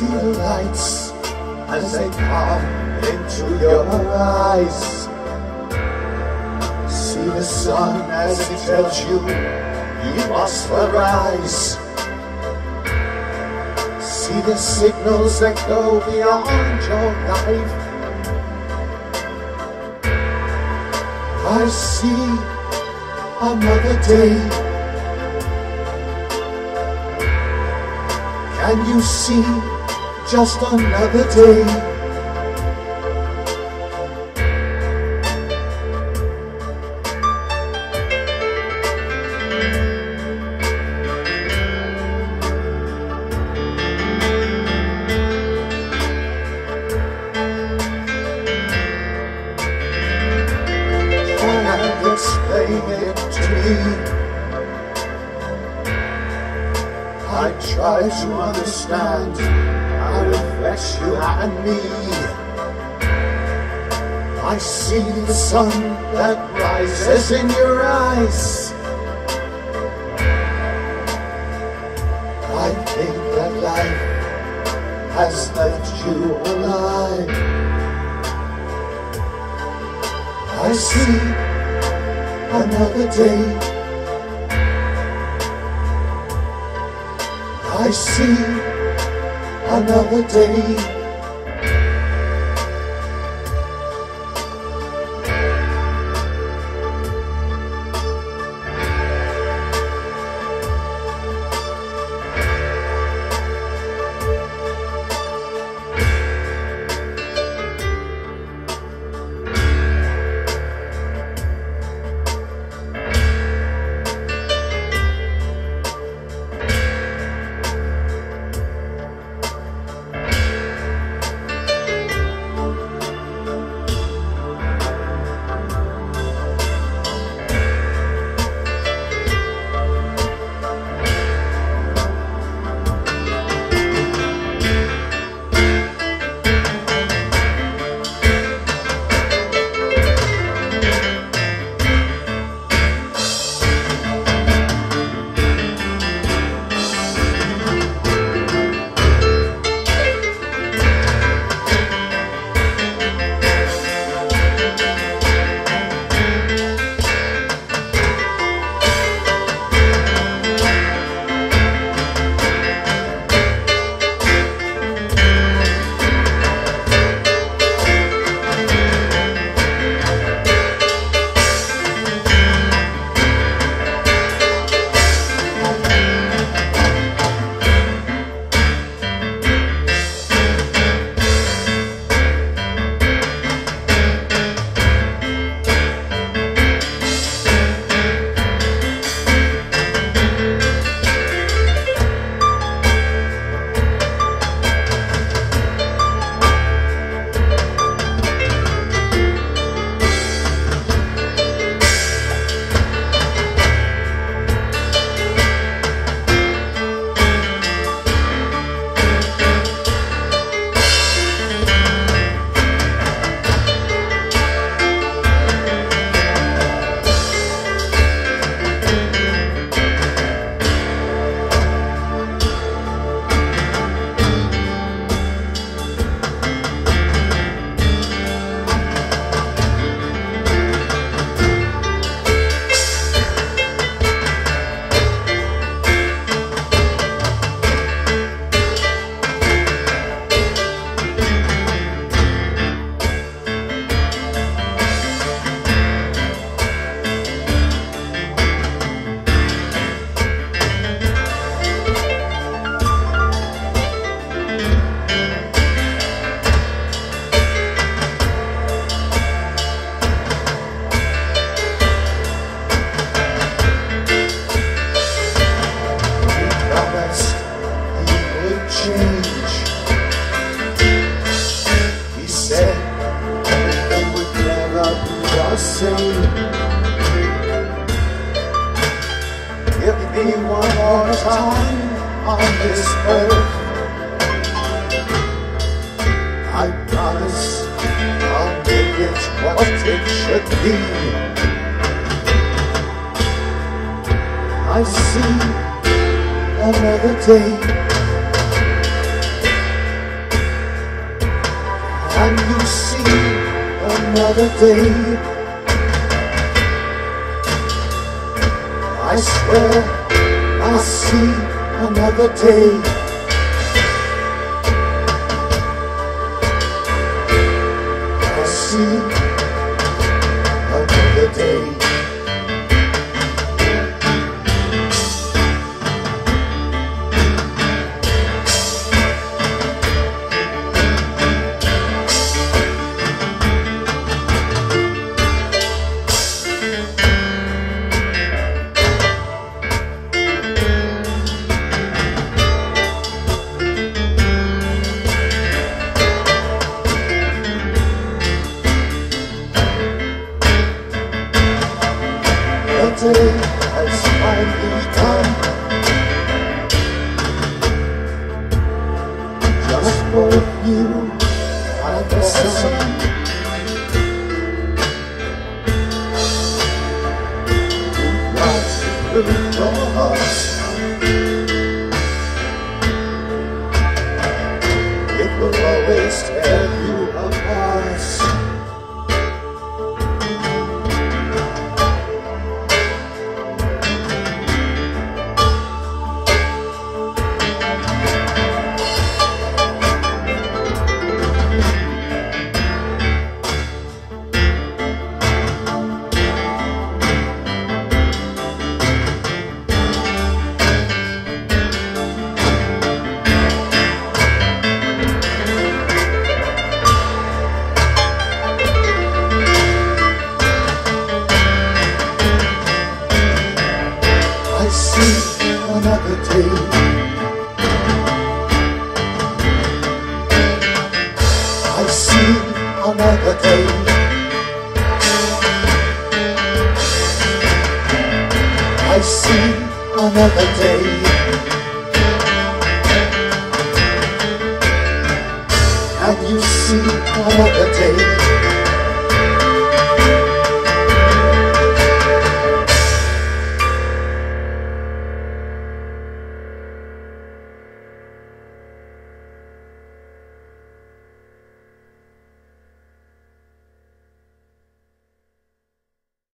see the lights as they come into your eyes. See the sun as it tells you must arise. See the signals that go beyond your life. I see another day. Can you see just another day? Explain it to me. I try to understand how it affects you and me. I see the sun that rises in your eyes. I think that life has left you alive. I see another day. I see another day. me one more time on this earth. I promise I'll make it what it should be. I see another day. Can you see another day? I swear I see another day. I see another day. The day has finally come, just for you and the sun. Rush through your heart, it will always tear you apart. I see another day. I see another day. I see another day. Can you see another day?